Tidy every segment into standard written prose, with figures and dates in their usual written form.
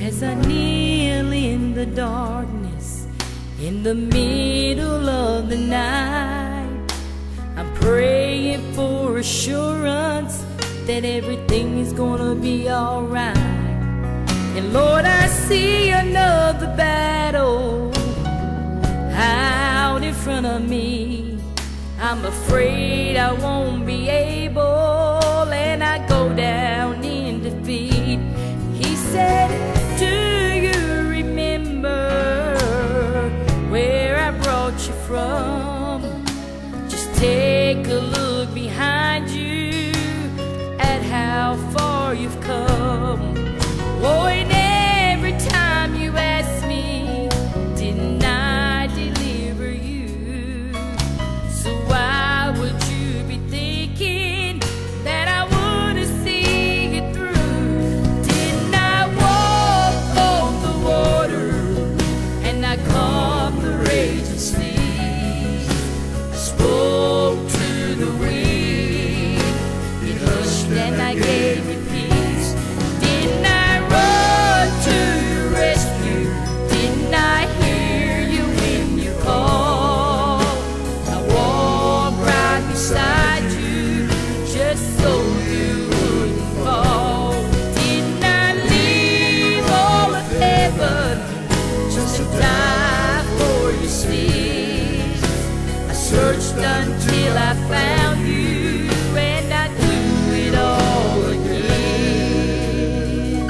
As I kneel in the darkness, in the middle of the night, I'm praying for assurance that everything is gonna be alright. And Lord, I see another battle out in front of me. I'm afraid I won't be able, and I go down in defeat. He said, do you remember where I brought you from? Just take a look behind you at how far you've come. Oh, and every time you ask me, didn't I deliver you? So why would you be thinking that I wouldn't see you through? Didn't I walk on the water, and I calmed the raging seas? I spoke to the wind, it hushed and I gave you peace. Didn't I run to your rescue? Didn't I hear you when you called? I walked right beside you just so you wouldn't fall. Didn't I leave all of heaven just to die for your sins? I searched until I found you, and I do it all again.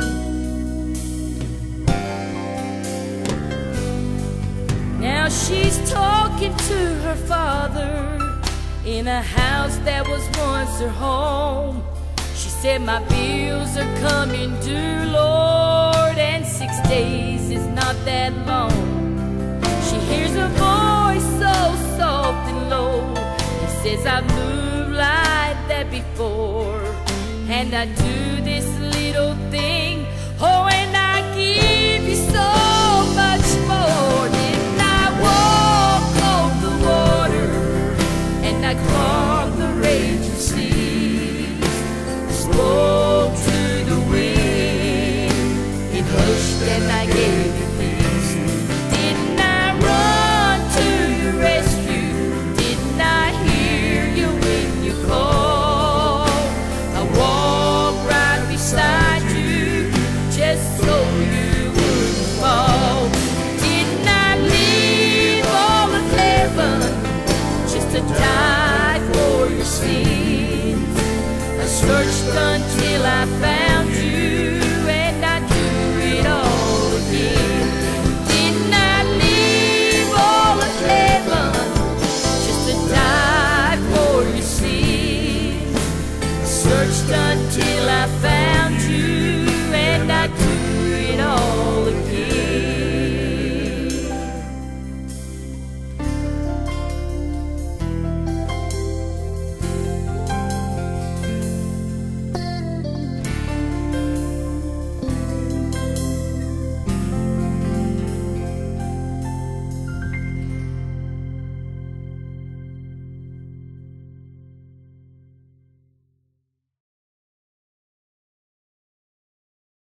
Now she's talking to her father in a house that was once her home. She said, my bills are coming due, Lord, and 6 days is not that long. She hears a voice so soft and low. He says, I've moved like that before, and I do this little thing